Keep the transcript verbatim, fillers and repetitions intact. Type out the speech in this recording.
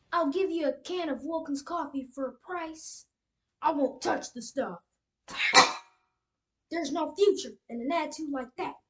I'll give you a can of Wilkins coffee for a price. I won't touch the stuff. There's no future in an attitude like that.